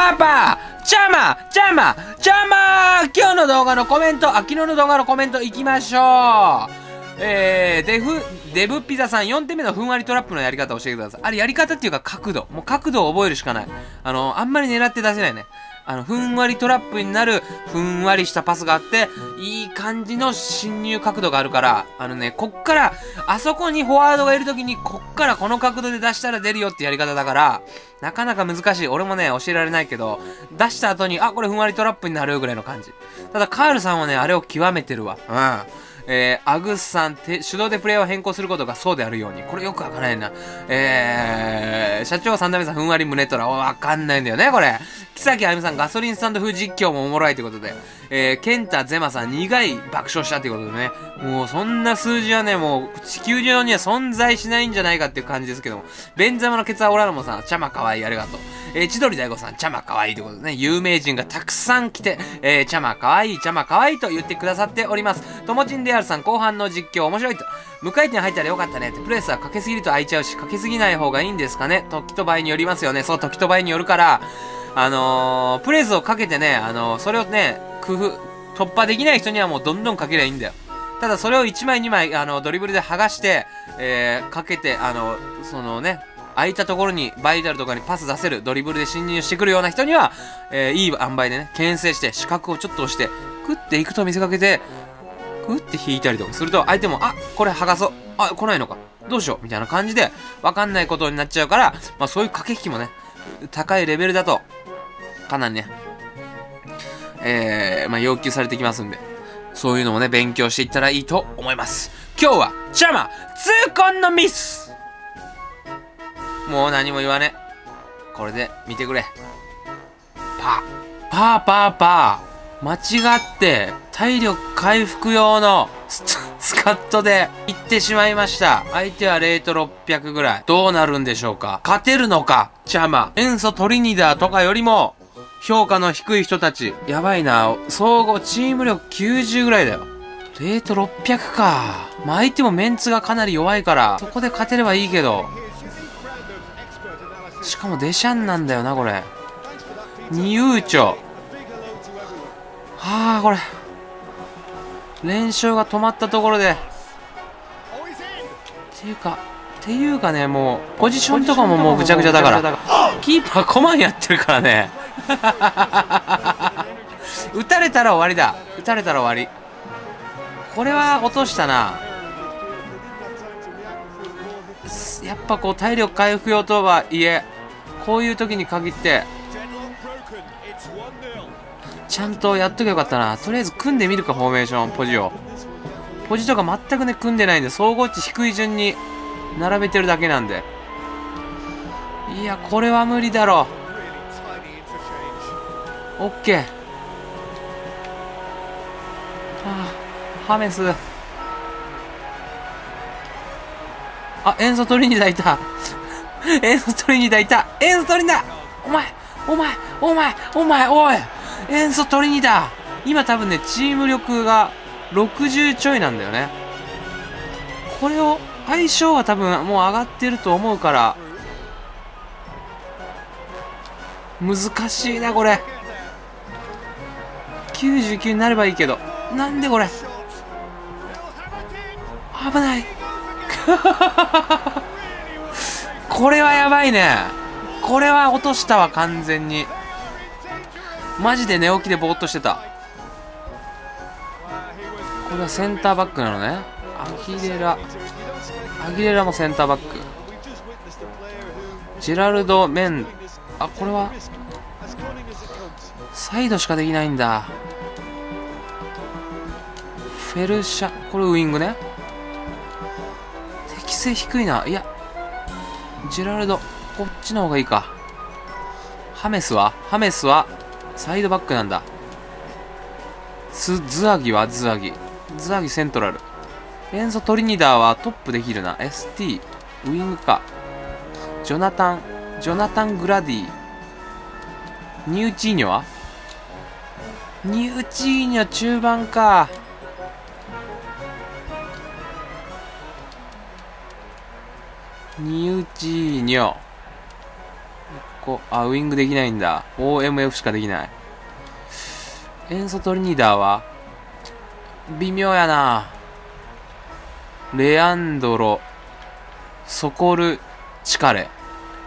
パーパーチャマ今日の動画のコメント、昨日の動画のコメントいきましょう。デブピザさん4点目のふんわりトラップのやり方を教えてください。あれやり方っていうか角度。もう角度を覚えるしかない。あんまり狙って出せないね。ふんわりトラップになる、ふんわりしたパスがあって、いい感じの侵入角度があるから、こっから、あそこにフォワードがいるときに、こっからこの角度で出したら出るよってやり方だから、なかなか難しい。俺もね、教えられないけど、出した後に、あ、これふんわりトラップになるぐらいの感じ。ただ、カールさんはね、あれを極めてるわ。うん。アグスさん、手動でプレイを変更することがそうであるように。これよくわからないな。社長三代目さん、ふんわり胸トラ。わかんないんだよね、これ。木崎あゆみさん、ガソリンスタンド風実況もおもろいということで。ケンタゼマさん、苦い爆笑したということでね。もう、そんな数字はね、もう、地球上には存在しないんじゃないかっていう感じですけども。ベンザマのケツアオラルモさん、チャマかわいい、ありがとう。千鳥大悟さん、チャマかわいいということでね、有名人がたくさん来て、チャマかわいい、チャマかわいいと言ってくださっております。ともちんであるさん、後半の実況面白いと。無回転入ったらよかったねって、プレスはかけすぎると開いちゃうし、かけすぎない方がいいんですかね。時と場合によりますよね。そう、時と場合によるから、プレスをかけてね、それをね、突破できない人にはもうどんどんかけりゃいいんだよ。ただそれを1枚2枚、ドリブルで剥がして、かけて、そのね、空いたところに、バイタルとかにパス出せる、ドリブルで侵入してくるような人には、いい塩梅でね、牽制して、視覚をちょっと押して、クッていくと見せかけて、クッて引いたりとかすると、相手も、あ、これ剥がそう。あ、来ないのか。どうしよう。みたいな感じで、わかんないことになっちゃうから、まあそういう駆け引きもね、高いレベルだと、かなりね、まあ要求されてきますんで、そういうのもね、勉強していったらいいと思います。今日は、チャマ、痛恨のミス！もう何も言わねえ。これで見てくれ。パー。間違って体力回復用のスカットで行ってしまいました。相手はレート600ぐらい。どうなるんでしょうか。勝てるのか。チャマ、エンソトリニダーとかよりも評価の低い人たち。やばいな。総合チーム力90ぐらいだよ。レート600か。まあ相手もメンツがかなり弱いから、そこで勝てればいいけど。しかもデシャンなんだよな、これ。ニユーチョ。はあ、これ。連勝が止まったところで。っていうかね、もう、ポジションとかももうぐちゃぐちゃだから。キーパーコマンやってるからね。打たれたら終わりだ。打たれたら終わり。これは落としたな。やっぱこう体力回復用とはいえ、こういう時に限ってちゃんとやっときゃよかったな。とりあえず組んでみるか、フォーメーションポジとか全くね組んでないんで、総合値低い順に並べてるだけなんで、いやこれは無理だろう。オッケー。ハメス。あ、エンソトリニダいた。エンソトリニダいた。エンソトリニダ、おいエンソトリニダ。今多分ね、チーム力が60ちょいなんだよね。これを、相性は多分もう上がってると思うから、難しいな、これ。99になればいいけど。なんでこれ。危ない。これはやばいね。これは落としたわ、完全に。マジで寝起きでぼーっとしてた。これはセンターバックなのね。アギレラもセンターバック。ジェラルド・メン。あ、これはサイドしかできないんだ。フェルシャ、これウイングね。適性低いな。いや、ジェラルド、こっちの方がいいか。ハメスはサイドバックなんだ。ズアギセントラル。エンソトリニダーはトップできるな。ST ウイングか。ジョナタングラディ。ニューチーニョ中盤か。ニューチーニョ。 ウイングできないんだ。OMF しかできない。エンソトリニダーは微妙やな。レアンドロ、ソコル、チカレ。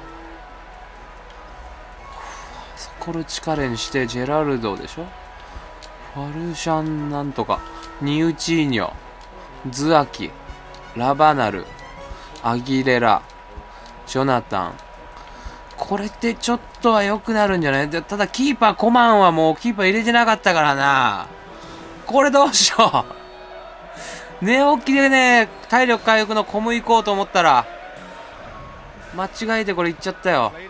ソコル、チカレにして、ジェラルドでしょ。ファルシャンなんとか、ニウチーニョ、ズアキ、ラバナル、アギレラ、ジョナタン。これってちょっとは良くなるんじゃない？ただキーパーコマンはもうキーパー入れてなかったからな。これどうしよう。寝起きでね、体力回復のコム行こうと思ったら、間違えてこれ行っちゃったよ。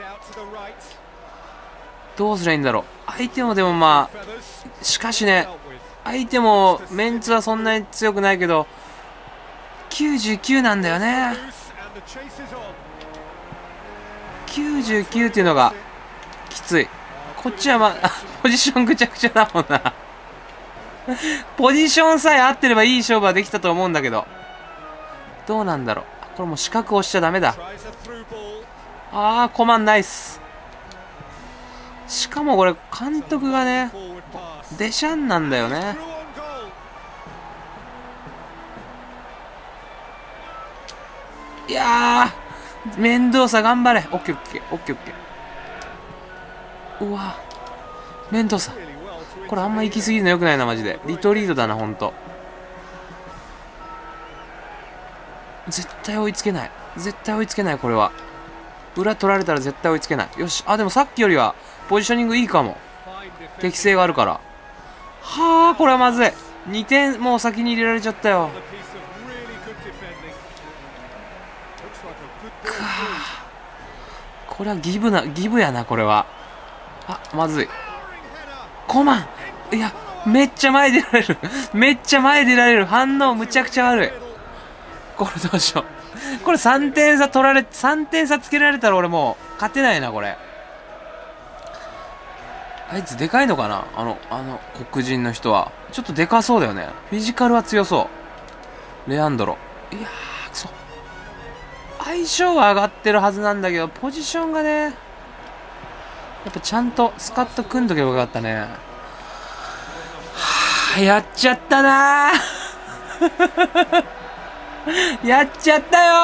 どうすりゃいいんだろう。相手もでもまあ、しかしね、相手もメンツはそんなに強くないけど、99なんだよね。99っていうのがきつい。こっちはポジションぐちゃぐちゃだもんな。ポジションさえ合ってればいい勝負はできたと思うんだけど。どうなんだろう。これもう四角押しちゃダメだ。コマンナイス。しかもこれ監督がね、デシャンなんだよね。いやー、面倒さ頑張れ。オッケーオッケーオッケーオッケー。うわ、面倒さ。これあんま行き過ぎるのよくないな、マジで。リトリートだな、ほんと。絶対追いつけない。絶対追いつけない、これは。裏取られたら絶対追いつけない。よし。でもさっきよりは、ポジショニングいいかも。適性があるから。これはまずい。2点、もう先に入れられちゃったよ。これはギブやな、これは。まずい。コマン、いや、めっちゃ前出られる。めっちゃ前出られる。反応むちゃくちゃ悪い。これどうしよう。これ3点差取られ、3点差つけられたら俺もう勝てないな、これ。あいつでかいのかな、黒人の人は。ちょっとでかそうだよね。フィジカルは強そう。レアンドロ。いやー、くそ。相性は上がってるはずなんだけど、ポジションがね、やっぱちゃんとスカッと組んどけばよかったね。やっちゃったなー。やっちゃったよ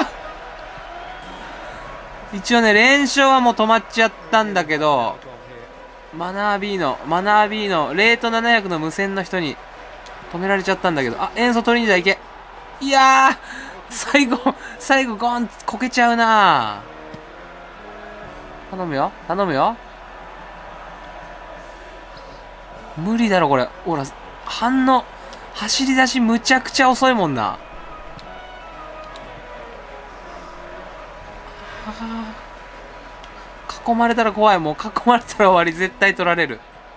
ー。一応ね、連勝はもう止まっちゃったんだけど、マナー B の、レート700の無線の人に止められちゃったんだけど、塩素取りにじゃいけ。いやー、最後ゴンこけちゃうなー。頼むよ。無理だろ、これ。ほら、走り出しむちゃくちゃ遅いもんな。囲まれたら怖い。もう囲まれたら終わり。絶対取られる。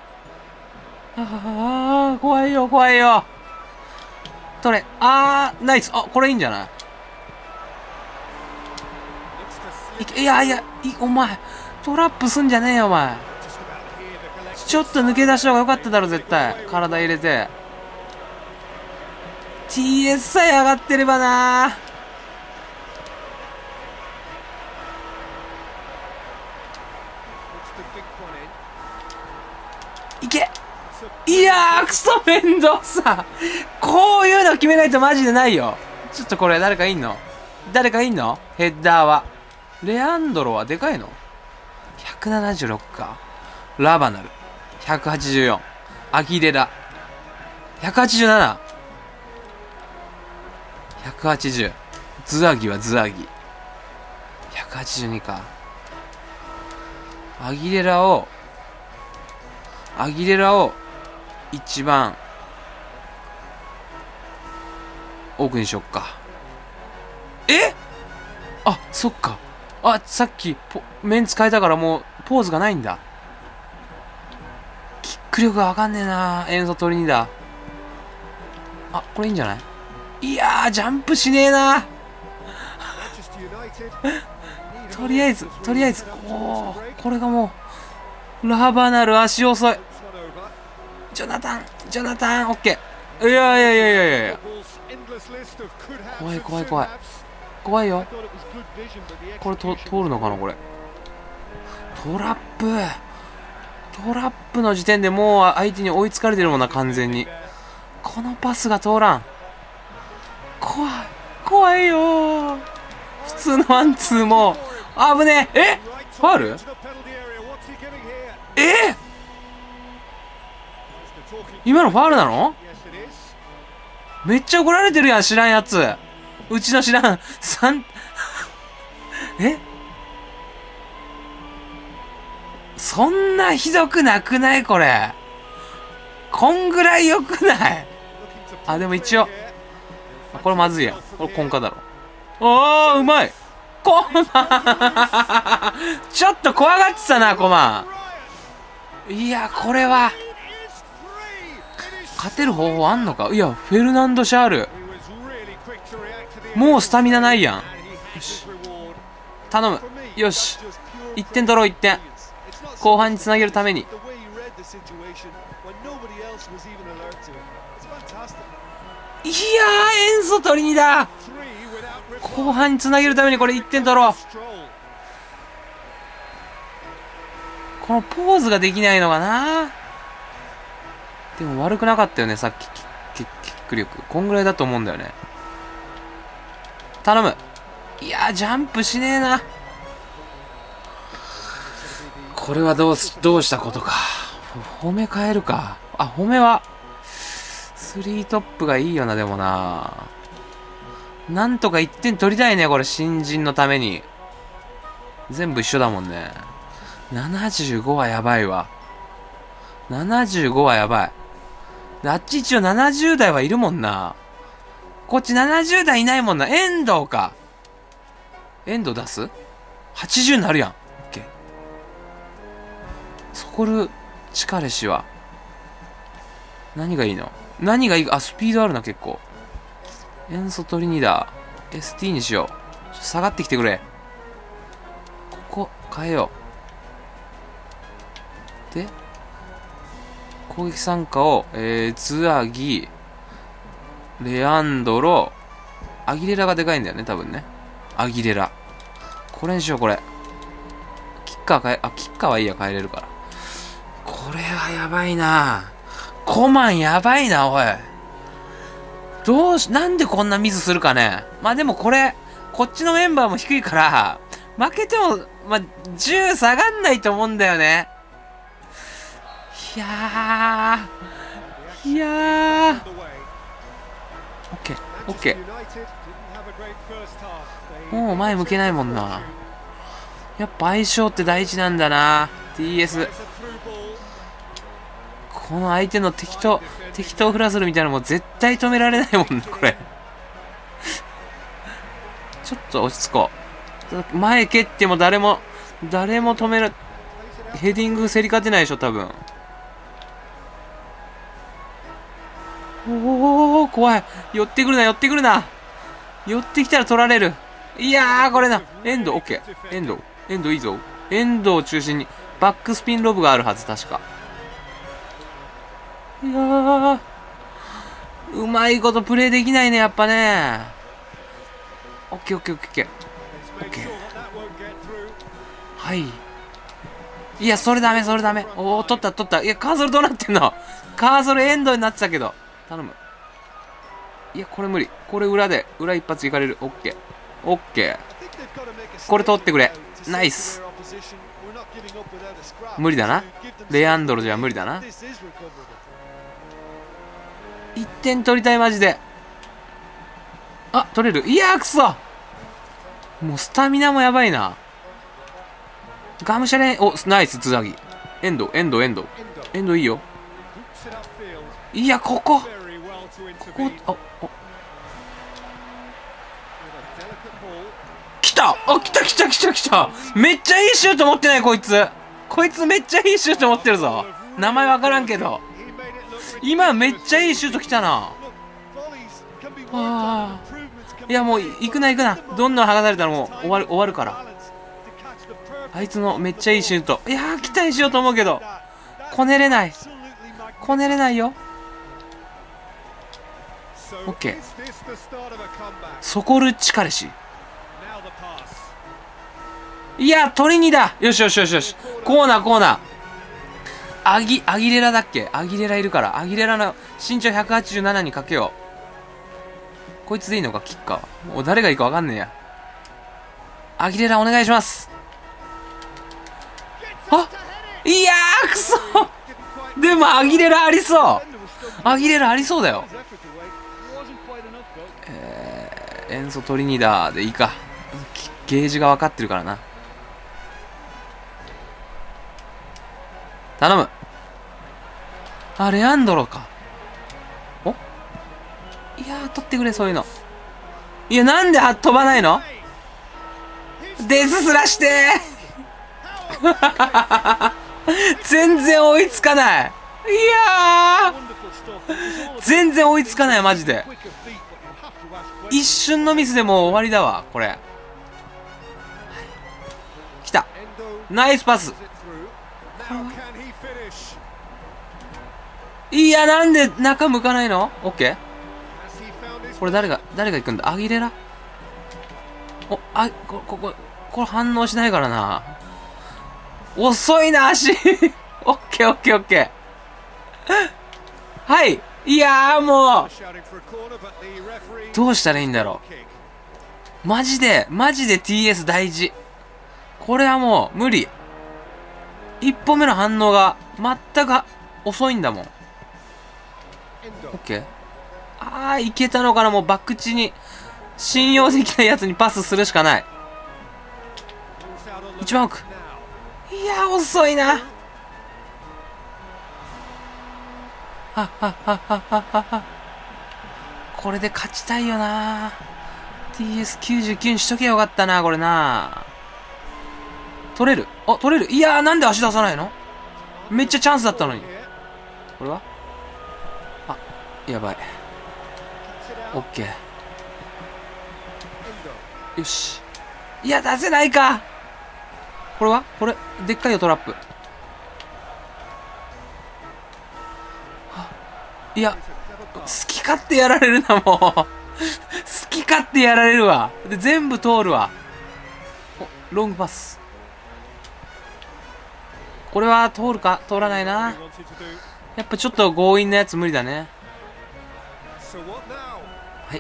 怖いよ。取れ。ナイス。これいいんじゃない？いや、お前、トラップすんじゃねえよ、お前。ちょっと抜け出した方が良かっただろ、絶対。体入れて。TS さえ上がってればな。いけ。いやー、クソ面倒さ。こういうの決めないとマジでないよ。ちょっとこれ誰かいんのヘッダーは。レアンドロはでかいの ?176 か。ラバナル。184。アギレラ。187。180。ズアギはズアギ。182か。アギレラを一番奥にしよっか。そっか。さっきメンツ変えたからもうポーズがないんだ。キック力がわかんねえな。塩素取りにだ。これいいんじゃない？いやー、ジャンプしねえな。とりあえずこれがもうラバナル足遅い。ジョナタンオッケー。いや怖いよ。これ通るのかな、これ。 トラップの時点でもう相手に追いつかれてるもんな、完全に。このパスが通らん。怖いよー。普通のワンツーも危ねえ。え、ファウル？今のファウルなの？めっちゃ怒られてるやん、知らんやつ。うちの知らんそんなひどくなくない？これこんぐらいよくない？あ、でも一応これまずいやん。これコンカだろ。おー、うまい。コマちょっと怖がってたな、コマ。いや、これは勝てる方法あんのか？いや、フェルナンド・シャールもうスタミナないやん。よし、頼む。よし、1点取ろう。1点後半につなげるために。いやー、エンソトリニだ。後半につなげるためにこれ1点取ろう。このポーズができないのかな。でも悪くなかったよね、さっきキック力。こんぐらいだと思うんだよね。頼む。いやー、ジャンプしねえな。これはどうしたことか。褒め変えるか。あ、褒めは3トップがいいよな。でもな、なんとか1点取りたいね、これ。新人のために。全部一緒だもんね。75はやばいわ。75はやばい。あっち一応70代はいるもんな。こっち70代いないもんな。遠藤か。遠藤出す ?80 になるやん。オッケー。ソコルチカレシは何がいいの？何がいい？あ、スピードあるな、結構。エンソトリニダー ST にしよう。下がってきてくれ。ここ変えよう。で攻撃参加を、ツアギ、レアンドロ、アギレラがでかいんだよね、多分ね。アギレラ。これにしよう、これ。キッカーはいいや、変えれるから。これはやばいな。コマンやばいな、おい。なんでこんなミスするかね。まあでもこれ、こっちのメンバーも低いから、負けても、まあ、10下がんないと思うんだよね。いやー。オッケー。もう前向けないもんな。やっぱ相性って大事なんだな。TS。この相手の適当フラスルみたいなのも絶対止められないもんな、これ。ちょっと落ち着こう。前蹴っても誰も止めら、ヘディング競り勝てないでしょ、多分。おお、怖い。寄ってくるな。寄ってきたら取られる。いやー、これな。エンド、オッケー。エンドいいぞ。エンドを中心に、バックスピンロブがあるはず、確か。いやー、うまいことプレイできないね、やっぱね。オッケー。はい。いや、それダメ。おお、取った。いや、カーソルどうなってんの？カーソルエンドになってたけど。頼む。いや、これ無理。これ裏一発いかれる。オッケー。これ取ってくれ。ナイス。無理だな。レアンドロじゃ無理だな。1点取りたい、マジで。あ、取れる。いやー、くそ。もうスタミナもやばいな。ガムシャレン、お、ナイス、ツザギ。エンドいいよ。いや、ここ、来た。めっちゃいいシュート持ってない、こいつめっちゃいいシュート持ってるぞ。名前わからんけど。今めっちゃいいシュート来たな。いや、もう行くな。どんどん剥がされたらもう終わるから。あいつのめっちゃいいシュート。いやー、期待しようと思うけどこねれないよ。オッケー。ソコルチカレシ。 いや、トリニだ。よしよしよしよし。コーナーコーナー。アギレラだっけ？アギレラいるから。アギレラの身長187にかけよう。こいつでいいのか、キッカーは。もう誰がいいかわかんねえや。アギレラお願いします。あ、いやー、くそ。でもアギレラありそう。アギレラありそうだよ。エンソトリニダーでいいか。ゲージが分かってるからな。頼む。あ、レアンドロか。お？いやー、取ってくれ、そういうの。いや、なんで飛ばないの？デスすらしてー全然追いつかない。いやー、全然追いつかない、マジで。一瞬のミスでもう終わりだわ、これ。来た。ナイスパス。いや、なんで中向かないの？オッケー。これ誰が行くんだ？アギレラ？これ反応しないからな。遅いな、足。オッケーオッケーオッケー。はい。いやー、もう。どうしたらいいんだろう。マジで TS 大事。これはもう無理。一歩目の反応が全く遅いんだもん。オッケー。あー、いけたのかな。もうバックチに信用できないやつにパスするしかない。一番奥。いやー、遅いな。これで勝ちたいよな。 TS99 にしとけよかったな、これな。取れる。あ、取れる。いやー、なんで足出さないの？めっちゃチャンスだったのに。これは？あ、やばい。オッケー。よし。いや、出せないか。これは？これ、でっかいよ、トラップ。いや、好き勝手やられるな、もう。好き勝手やられるわ。で、全部通るわ。お、ロングパス。これは通るか？通らないな。やっぱちょっと強引なやつ無理だね。はい。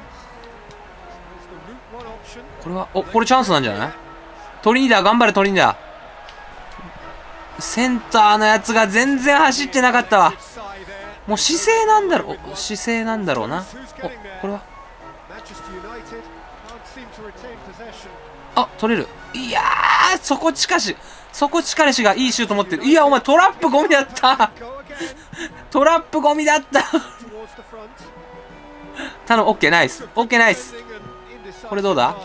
これは、これチャンスなんじゃない？トリニダー、頑張れ、トリニダー。センターのやつが全然走ってなかったわ。もう姿勢なんだろう。姿勢なんだろうな。これは？あ、取れる。いやー、底近しがいいシュート持ってる。いや、お前トラップゴミだった。トラップゴミだった。頼む、オッケー、ナイス。オッケー、ナイス。これどうだ？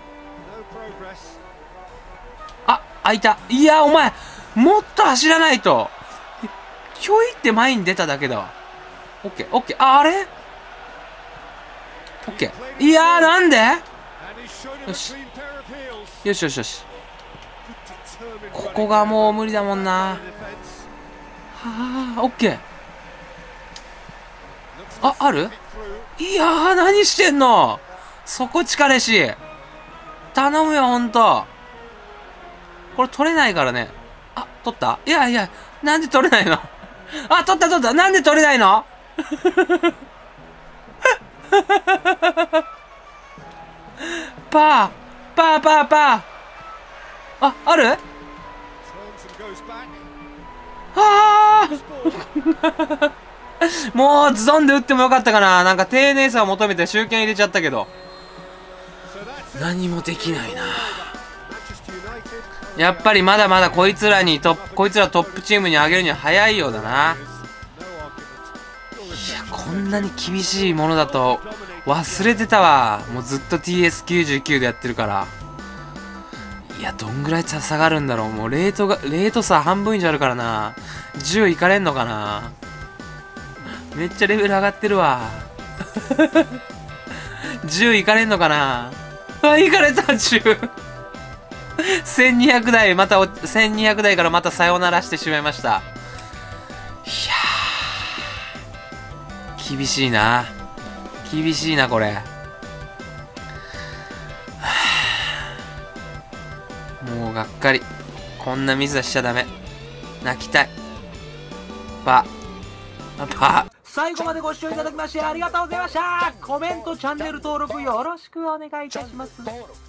あ、開いた。いや、お前、もっと走らないと。ひょいって前に出ただけだわ。オッケー、オッケー。あれ？オッケー。いやー、なんで？よし。よしよしよし。ここがもう無理だもんな。はあ、オッケー。あ、ある？いやー、何してんの？底力し。頼むよ、ほんと。これ取れないからね。あ、取った？いやいや、なんで取れないの？あ、取った取った。なんで取れないの？パー。あ、ある？あーもうズドンで打ってもよかったかな。なんか丁寧さを求めて集権入れちゃったけど。何もできないな。やっぱりまだまだこいつらトップチームに上げるには早いようだな。いや、こんなに厳しいものだと忘れてたわ。もうずっと TS99 でやってるから。いや、どんぐらい差があるんだろう。もうレート差半分以上あるからな。10いかれんのかな。めっちゃレベル上がってるわ。10いかれんのかな。あ、いかれた、10。1200台、1200台からまたさよならしてしまいました。いやー、厳しいな。これ。 もうがっかり。こんなミスはしちゃダメ。泣きたい。パ最後までご視聴いただきましてありがとうございました。コメント、チャンネル登録よろしくお願いいたします。